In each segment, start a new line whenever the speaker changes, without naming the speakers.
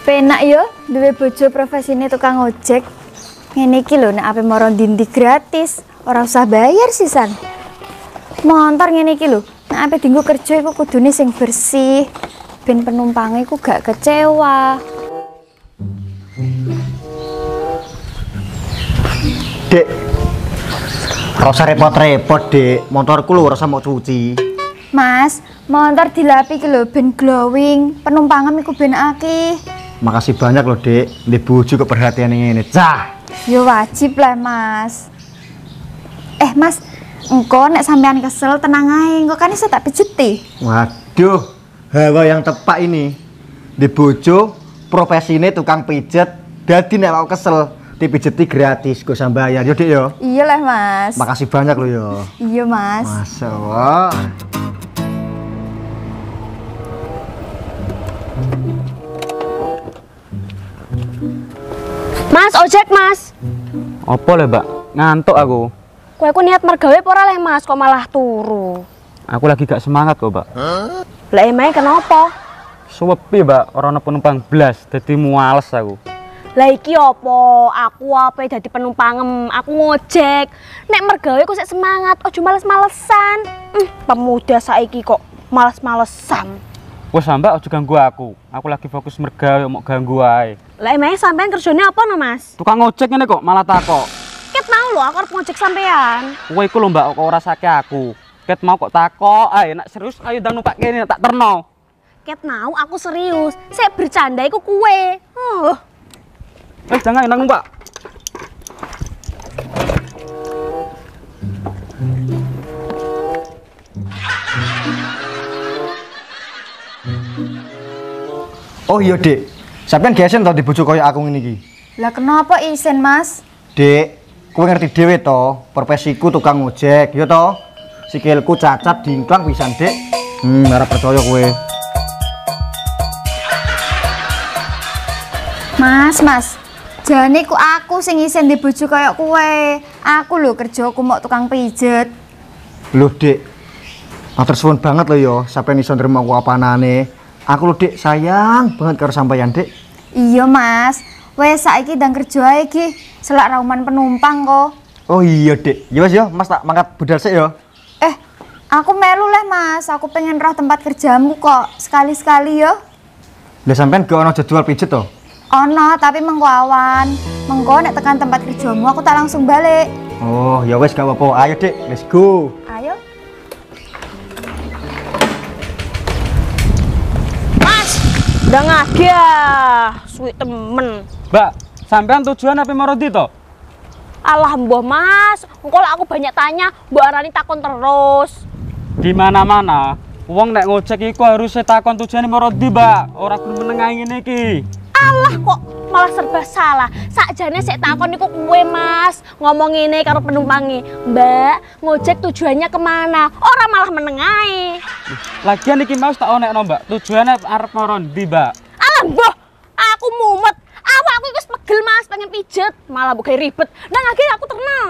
Penak yo, duwe bojo profesine tukang ojek. Ngene iki lho nek ape maro ndi gratis, ora usah bayar sisan. Montor ngene iki lho, nek ape dienggo kerja iku kudune sing bersih, ben penumpange iku gak kecewa.
Dek, rasa repot-repot, Dek. Motorku lho rasa mau cuci.
Mas, motor dilapi iki lho ben glowing, penumpangem iku ben akeh.
Makasih banyak loh, Dek. Ndek bojo kok perhatian ngene. Cah.
Yo wajib lah, Mas. Mas, engko nek sampean kesel tenang ae, engko kan iso tak pijeti.
Waduh, hawa yang tepat ini. Ndek bojo profesine tukang pijet, dadi nek aku kesel dipijeti gratis, gak usah bayar. Yo, Dek yo.
Iya lah, Mas.
Makasih banyak loh yo.
Iya, Mas.
Masya Allah.
Mas, ojek Mas.
Apa le mbak? Ngantuk aku.
Kowe ku niat mergawe apa ora leh Mas, kok malah turu?
Aku lagi gak semangat kok mbak.
Lah emang kenapa?
Suwepi mbak, orang penumpang blas, jadi muales aku.
Lah iki apa? Aku ape dadi penumpangem, aku ngojek. Nek mergawe ku sik semangat, ojo males-malesan. Pemuda saiki kok males-malesan.
Wes mbak, ojo ganggu aku. Aku lagi fokus mergawe, mau ganggu ae.
Lah emang sampean kerjane apa no Mas?
Tukang ngojek ini kok malah takok.
Ket mau lho aku arep ngojek sampean.
Kowe iku lho mbak, kok ora sake aku. Ket mau kok takok, ae nek serius ayo ndang numpak kene tak terno.
Ket mau aku serius. Sik bercanda iku kuwe.
Jangan ndang numpak.
Oh iya, Dek. Sampeyan gesen to di bojo kaya aku ngene iki.
Lah kenapa isen, Mas?
Dek, kowe ngerti dhewe to, profesiku tukang ojek, ya to? Sikilku cacat dingklang pisan, Dek. Ora percaya kowe.
Mas. Jane ku aku sing isen di bojo kaya kowe. Aku lho kerjaku mok tukang pijet.
Loh, Dek. Matur suwun banget lho ya, sampeyan iso nrimo aku apanane. Aku lho, Dek, sayang banget karo sampeyan, Dek.
Iya, Mas. Wes saiki ndang kerja ae iki. Selak rauman penumpang kok.
Oh iya, Dek. Ya wis ya, Mas tak mangkat budal sik ya.
Aku melu leh, Mas. Aku pengen roh tempat kerjamu kok. Sekali-sekali ya.
Lah sampeyan gak ono jadwal pijet to?
Ono, tapi mengko awan. Mengko nek tekan tempat kerjamu aku tak langsung balik.
Oh, ya wis gak apa-apa. Ayo, Dek, let's go.
Ayo.
Udah ngadi ya, suwi temen.
Mbak, sampean tujuan apa mau ndi to?
Alah mbah Mas, engko lek aku banyak tanya, mbok arani takon terus.
Di mana-mana, wong nek ngojek iku harus takon tujuane mau ndi, Mbak. Ora kudu menengahi ngene iki.
Alah kok malah serba salah. Sakjane sik takon niku kowe Mas, ngomong ngene karo penumpange. Mbak, ngojek tujuannya kemana? Ora malah menengahi.
Lagian iki mau tak onekno, Mbak. Tujuane arep mau ndi, Mbak?
Alah mbah, aku mumet. Awakku iku wis pegel Mas, pengen pijet, malah mbok gawe ribet. Nang akhirnya aku terkenal.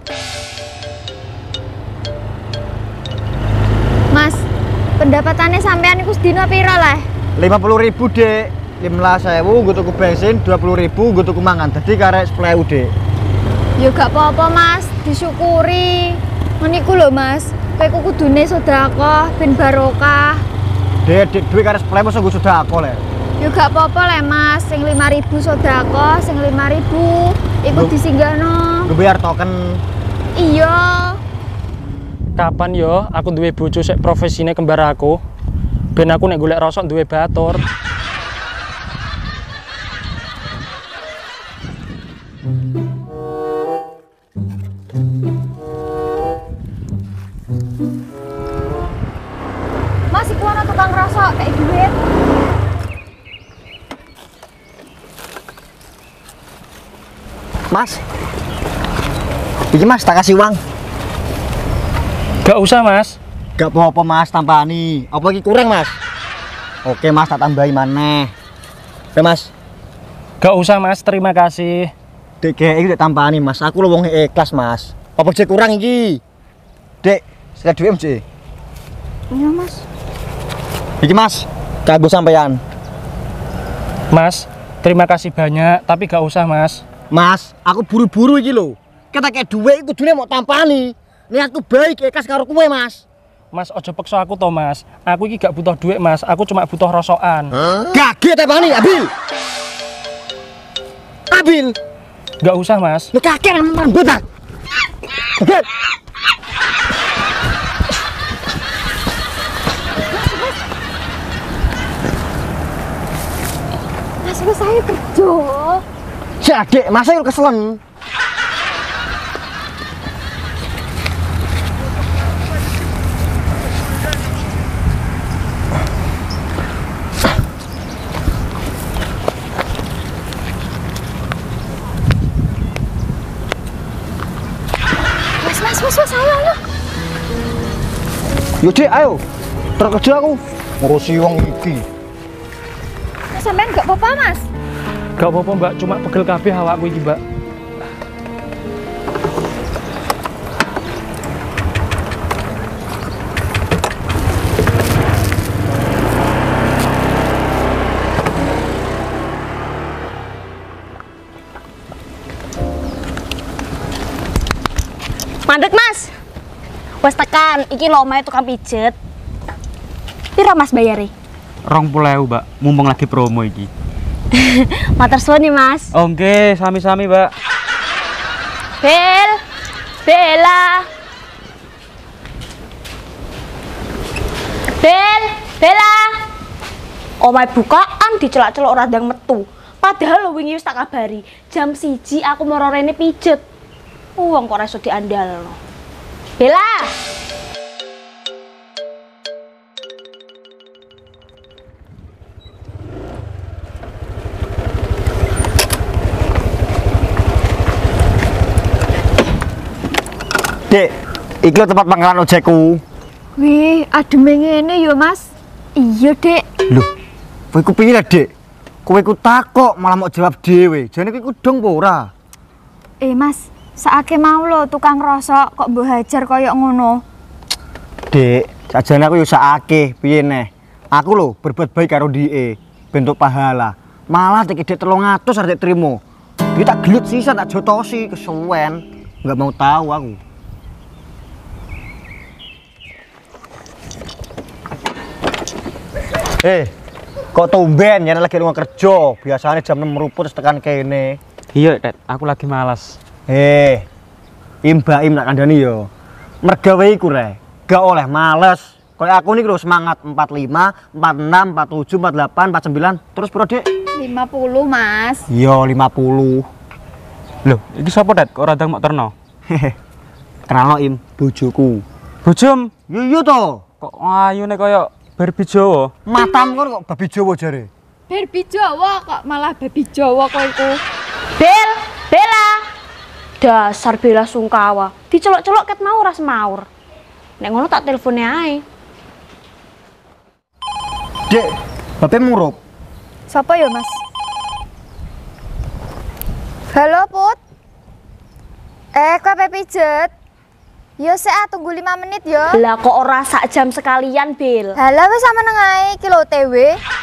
Mas, pendapatannya sampean iku sedina pira lah?
50.000, Dek. 15.000 nggo tuku bensin, 20.000 nggo tuku mangan. Dadi karek 10.000, Dek.
Ya gak apa-apa, Mas. Disyukuri. Ngene iku lho, Mas. Kowe ku kudune sedekah ben barokah.
Dek, duwe karek 10.000 mosok nggo sedekah le.
Ya gak apa-apa le, Mas. Sing 5.000 sedekah, sing 5.000 iku disinggahno.
Nggo bayar token.
Iya.
Kapan yo aku duwe bojo sik profesine kembar aku? Ben aku nek golek rosok duwe batur.
Mas, iku ana tukang rosok kayak duit.
Mas. Iki Mas tak kasih uang.
Gak usah Mas.
Gak apa-apa Mas, tampani. Apa iki kurang Mas? Oke Mas, tak tambahi maneh. Oke Mas.
Gak usah Mas, terima kasih.
Dek, iki tak tampani Mas. Aku lho wong ikhlas Mas. Apa jek kurang iki? Dek, saya duwe Cik.
Iya, Mas.
Iki Mas, kanggo sampean.
Mas, Terima kasih banyak, tapi gak usah Mas.
Mas, aku buru-buru iki lho. Kita kayak duwe iku kudune mau tampani. Niatku baik ikhlas karo kowe, Mas.
Mas ojo peksa aku to Mas. Aku iki gak butuh duit Mas, aku cuma butuh rosokan.
Kaget tepani, Abil. Abil.
Gak usah Mas.
Lu kakek nang botak. Kaget.
Mas, wis saya kerja.
Jadi, masa lu keselen?
Mas, ayo.
Yo, Dek, ayo. Terkerja aku. Ngurusi wong iki.
Mas, sampean gak apa-apa, Mas?
Gak apa-apa Mbak, cuma pegel kabeh awakku iki Mbak.
Mandek Mas. Wes tekan, iki lho omahe tukang pijet. Pira Mas bayare?
20.000, Mbak. Mumpung lagi promo iki.
Matur suwun nih Mas.
Oh, nggih, sami-sami, Mbak.
Bella. Bella. Omahe bukaan dicelak-celok ora ndang metu. Padahal lho wingi wis tak kabari, jam 1 aku moro rene pijet. Wong kok ora iso diandalno. Bella.
Dek, iki lho tempat pangkalan ojekku.
Wih, adem ngene yo, Mas. Iya, Dek.
Loh, kowe ku piye, Dek? Kowe ku takok malah mau jawab dhewe. Jane kowe ku dong apa ora?
Mas, saake mau lho tukang rosok kok mbok hajar koyo ngono.
Dek, sajane aku yo sakake, piye neh. Aku lho berbuat baik karo dhike, bentuk pahala. Malah tek Dek 300 arek trimo. Iki tak gelut sisan tak jotosi kesuwen. Enggak mau tahu aku. Kok tumben ya lagi lunga kerja? Biasanya jam 6 meruput tekan kene.
Iya, Dad, aku lagi malas.
Im tak kandhani yo. Mergawe iku rek, gak oleh males. Kayak aku niki lho semangat 45, 46, 47, 48, 49. Terus piro, Dik?
50, Mas.
Iya, 50.
Loh, iki sapa, Dad? Kok radang mok terno?
Kenal Im, bojoku.
Bojom,
Iya to.
kok ayune kaya Barbie Jawa.
Matamu kan kok babi Jawa jare.
Barbie Jawa kok malah babi Jawa kok iku.
Bella. Dasar Bella sungkawa. Dicelok-celok ket mau ora semaur. Nek ngono tak telpone ae.
Dek, babe murup.
Sapa ya, Mas? Halo, Put. Kowe ape pijet? Yo sik tunggu 5 menit yo.
Lah kok ora sak jam sekalian, Bel?
Halah wis sama nang ae iki lho TW.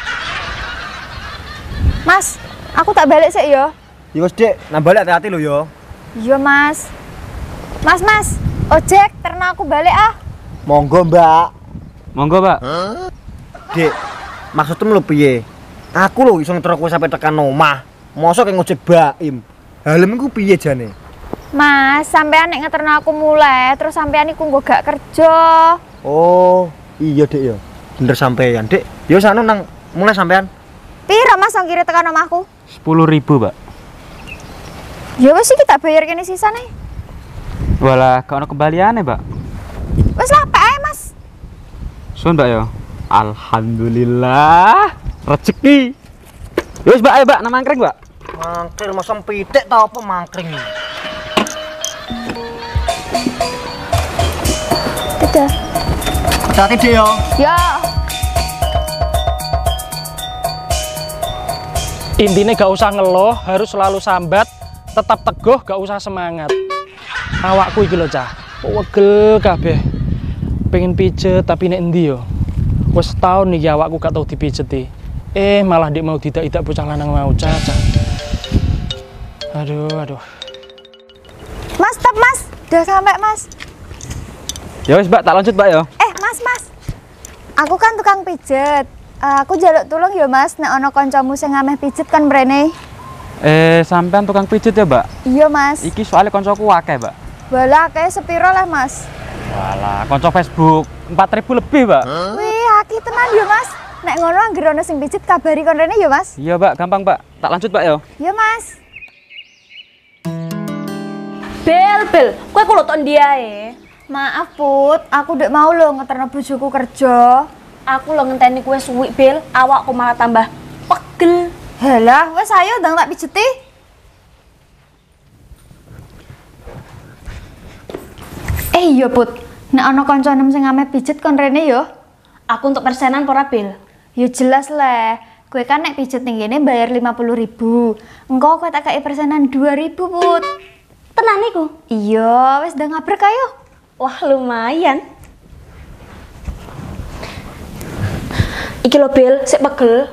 Mas, aku tak balik sik yo.
Ya wis, Dek, nambah hati-hati lho yo.
Iya, Mas. Mas, ojek terna aku balik ah.
Monggo, Mbak.
Monggo, Pak.
Dek, maksudmu lho piye? Aku lho iso ngetero kowe sampe tekan omah. Mosok kaya ngojek Baim. Halem iku piye jane?
Mas, sampean nek ngeterno aku mulai, terus sampean iku nggo gak kerja.
Oh, iya, Dek ya. Bener sampean, Dek. Ya sano nang mulai sampean.
Piro Mas ongkire tekan omahku?
10.000, Pak.
Ya wis iki tak bayar kene sisane.
Walah, gak ono kembaliane, Pak.
Wis lah Pak ae, Mas.
Sun, Mbak ya. Alhamdulillah, rezeki. Ya wis, Mbak, ayo, Mbak, nang mangkring, Mbak.
Mangkring mosong pitik ta apa mangkring?
Dadah.
Hati-hati, Dek ya.
Ya.
Intinya gak usah ngeluh, harus selalu sambat, tetap teguh, gak usah semangat. Awakku iki lho, Cah. Wegel kabeh. Pengen pijet tapi nek endi yo? Wes tahun iki awakku gak tau dipijeti. Malah dia mau tidak bocah lanang mau Caca. Aduh.
Mas, stop mas. Udah sampai mas.
Ya wis, Mbak, tak lanjut, Mbak ya.
Mas. Aku kan tukang pijet. Aku jaluk tulung ya mas. Nek ono koncomu sing ngameh pijet kan mrene.
Sampean tukang pijet ya, Mbak?
Iya mas.
Iki soalnya koncoku akeh, Mbak.
Walah kayak sepiro lah mas.
Walah, konco Facebook 4.000 lebih, Mbak.
Wih, aki tenan ya mas. Nek ngono anggere ono sing pijet kabari kon rene ya mas.
Iya, Mbak, gampang, Mbak. Tak lanjut, Mbak ya.
Iya mas.
Bel, kowe ku loton dia ya.
Maaf Put, aku ndek mau lho ngeterno bojoku kerja.
Aku lo ngenteni kowe suwi Bel, awakku malah tambah pegel.
Halah, wes ayo ndang tak pijeti. Iya Put, nek ana kanca nem sing ame pijet kon rene yo.
Aku untuk persenan pora Bel.
Ya jelas le. Kowe kan nek pijet ning kene bayar 50.000. Engko kowe tak kei persenan 2.000 Put.
Tenan iku?
Iya, wes ndang ngabrek ayo.
Wah, lumayan. Iki lo Bel, sik pegel.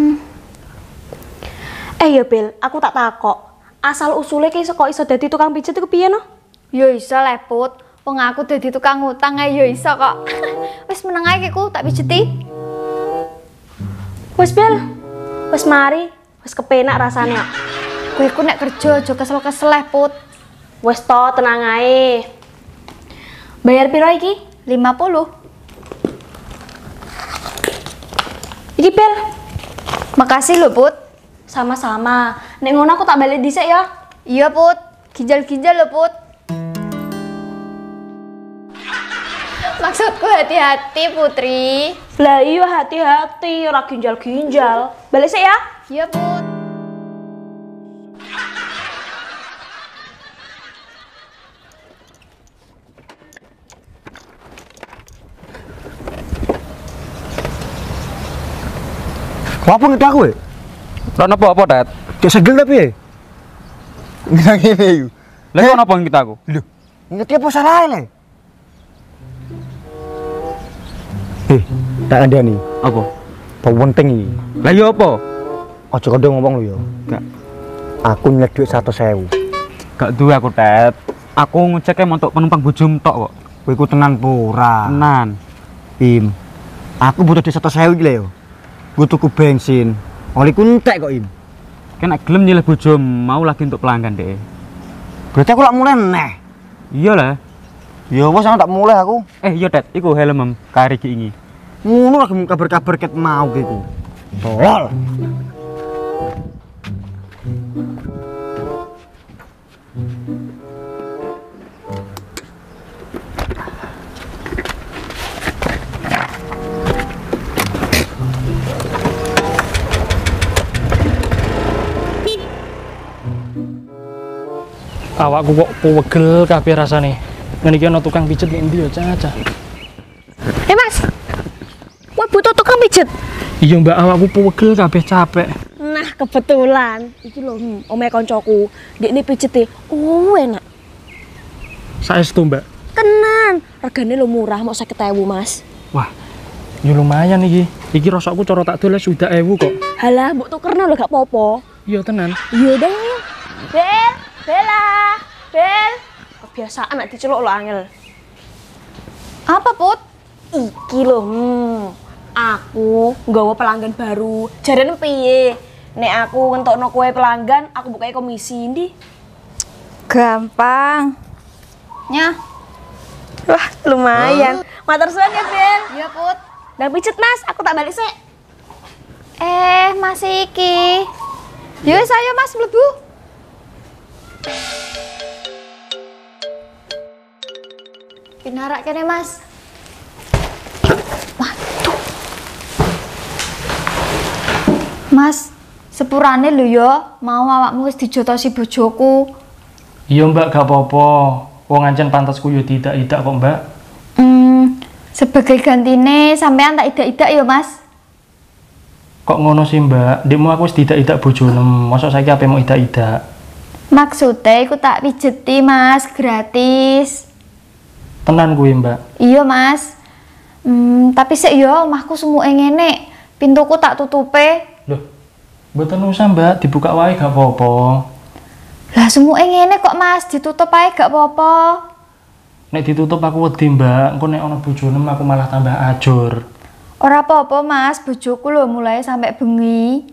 Ya Bel, aku tak takok. Asal usule ki kok iso dadi tukang pijet iku piye no?
Ya iso le Put. Wong aku dadi tukang ngutang ae ya iso kok. Wes meneng ae kiku tak pijeti.
Wes Bel, wes mari, wes kepenak rasanya.
Kowe ku nek kerja aja kesel-kesel le Put.
Wes to, tenang ae. Bayar piro iki?
50.
Iki Bel.
Makasih lho Put.
Sama-sama. Nek ngono aku tak balik dhisik ya.
Iya Put, ginjal-ginjal lho Put. Maksudku hati-hati Putri.
Lah iya hati-hati, ora ginjal-ginjal. Balik sik ya.
Iya Put.
Apa ngerti aku ya?
Lah apa, Tet?
Cek segel tapi ya? Nggak gini yuk.
Lah kok napa kita aku?
Loh, ngerti apa salahnya? Tak ada nih.
Apa?
Bau penting ini.
Lah iya apa?
Ojo kode ngomong lu ya. Gak. Aku nyet duit 100.000.
Gak duwe aku, Tet. Aku ngeceknya untuk penumpang bojum tok kok.
Kowe iku tenan pura.
Tenan.
Im. Aku butuh duit 100.000 iki lho ya. Gue tuku bensin. Oli ku entek kok Im.
Kan nek gelem nyilih bojum mau lagi untuk pelanggan deh.
Berarti aku lak mulai neh.
Iya lah.
Ya wes tak mulai aku.
Iya, Tet. Iku helm kari iki ini.
Ngono lagi kabar-kabar ket mau gitu. Tolol.
Awakku kok pegel kabeh rasane. Ngene iki ana tukang pijet nek ndi ya, Caca.
Mas. Kowe butuh tukang pijet.
Iya, Mbak, awakku pegel kabeh capek.
Nah, kebetulan iki lho, omahe koncoku. Ndekne pijete enak.
Saestu, Mbak.
Tenan, regane lho murah, mau 50.000, Mas.
Wah. Ya lumayan iki. Iki rasakku cara tak dol 1.000 kok.
Halah, mbok tukerno lho gak apa-apa.
Iya tenan.
Iya deh. Bel, Bella, Bel. Kebiasaan nek diceluk lho angel.
Apa Put?
Iki lho, aku nggawa pelanggan baru. Jarene piye? Nek aku ngentokno kowe pelanggan, aku bukae komisi ndi?
Gampang. Nyah.
Wah, lumayan. Matur suwun ya, Bel.
Iya Put.
Ndang pijet, Mas. Aku tak balik sik.
Masih iki. Yo saya Mas mlebu. Kinarak kene Mas. Waduh. Mas, sepurane lho ya, mau awakmu wis dijotosi bojoku.
Iya, Mbak, gak apa-apa. Wong ancen pantasku yo tidak-tidak kok, Mbak.
Sebagai gantine sampean tak idak-idak ya, Mas.
Kok ngono sih, Mbak? Ndekmu aku wis tidak-tidak bojonem. Mosok saiki ape mau idak-idak?
Maksudnya aku tak pijeti, Mas, gratis.
Tenan kuwi, Mbak.
Iya, Mas. Tapi sik yo omahku semuke ngene. Pintuku tak tutupe.
Loh, mboten usah Mbak, dibuka wae gak apa-apa.
Lah semuanya ngene kok Mas, ditutup ae gak apa-apa.
Nek ditutup aku wedi Mbak, engko nek ana bojone aku malah tambah ajur.
Ora apa-apa Mas, bojoku lho mulai sampai bengi.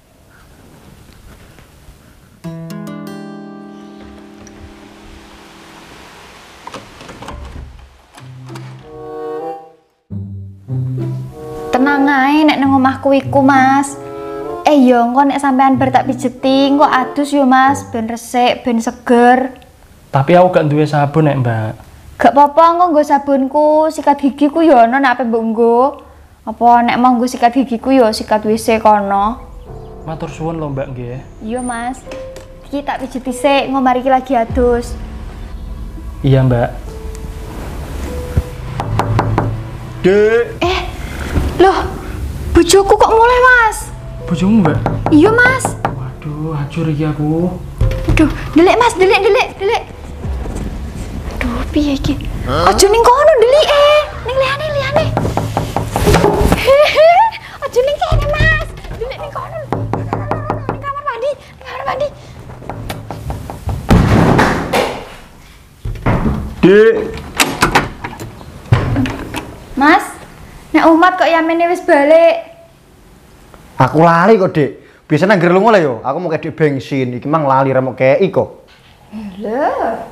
Tenang ae nek nang omahku iku Mas. Yo engko nek sampean bar tak pijeti, engko adus yo Mas, ben resik, ben seger.
Tapi aku gak duwe sabun nek Mbak.
Gak apa-apa engko nggo sabunku, sikat gigiku yo ono nek ape mbok nggo. Apa nek mau nggo sikat gigiku yo sikat WC kono.
Matur suwun lho Mbak nggih.
Iya Mas. Iki tak pijeti sik, engko mari iki lagi adus.
Iya Mbak.
Dek.
Loh, bojoku kok mulai Mas?
Bojomu Mbak?
Iya Mas.
Waduh, ajur iki aku.
Aduh, delik Mas, delik. Aduh, piye iki? Aja ning kono delik ning liyane. Aja ning kene Mas. Delik ning kono. Ning kamar mandi.
Dek.
Mas, nek umat kok yamene wis balik.
Aku lali kok, Dek. Biasanya nangger lunga lah yo. Aku mau kedek bensin, iki mang lali ra mau kei kok.
Lho.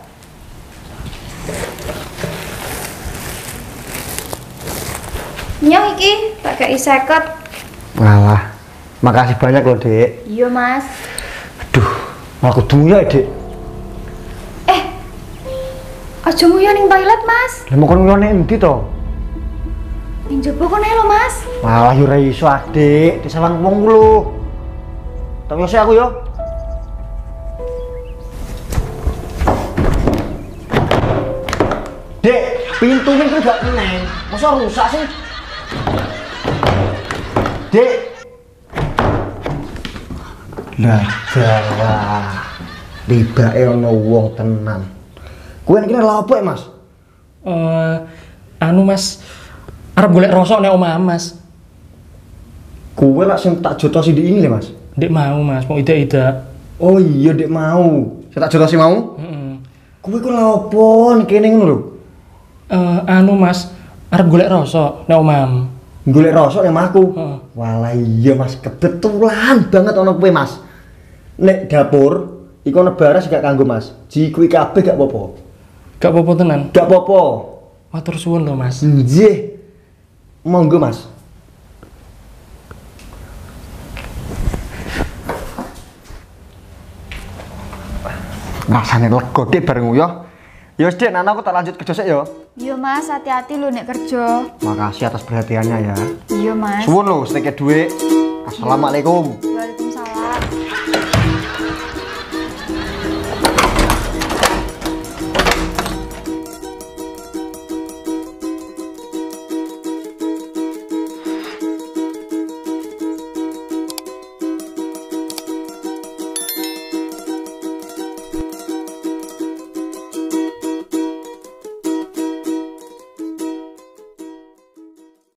Nyong iki tak kei 50.
Walah. Makasih banyak loh, Dek.
Iya, Mas.
Aduh, aku dunya, Dek.
Aja nguyu ning toilet, Mas.
Lah mau kon ngene endi to?
Ning jaba kene lho, Mas.
Walah yo ora iso, Dik. Disalang wong lho. Tak yo aku yo. Dek, pintunya itu gak kena. Masa rusak sih? Dek. Lah, jalah. Tibake ana wong tenan. Kowe iki lha opo, Mas?
Anu Mas, arep golek rosok nek omah Mas.
Kowe lak sing tak jotosi di ini lho, Mas.
Ndek mau Mas, mau ida-ida.
Oh iya, Dek mau. Saya tak jotosi mau?
Heeh.
Kowe ku lha opo kene ngono lho?
Anu Mas, arep golek rosok nek omah.
Golek rosok nang omahku.
Heeh.
Walah iya, Mas, kebetulan banget ana kowe, Mas. Nek dapur iku ana baras gak kanggo, Mas. Jikuwi kabeh gak apa-apa.
Gak apa-apa tenan.
Gak apa-apa.
Matur suwun lho Mas.
Nggih. Monggo, Mas. Rasane lega Dik bareng yo. Ya wis Dik, Nana aku tak lanjut kerja sik yo.
Iya, Mas, hati-hati lho nek kerja.
Makasih atas perhatiannya ya.
Iya, Mas.
Suwun lho, sedikit duit. Assalamualaikum.
Waalaikumsalam.